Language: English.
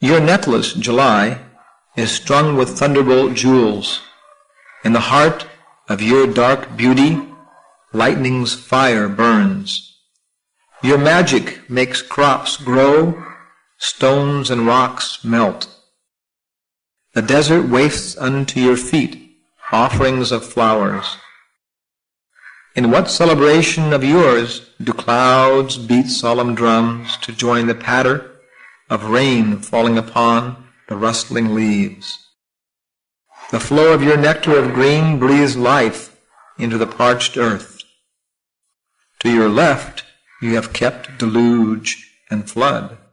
Your necklace, July, is strung with thunderbolt jewels. In the heart of your dark beauty, lightning's fire burns. Your magic makes crops grow, stones and rocks melt. The desert wafts unto your feet offerings of flowers. In what celebration of yours do clouds beat solemn drums to join the patter of rain falling upon the rustling leaves? The flow of your nectar of green breathes life into the parched earth. To your left you have kept deluge and flood.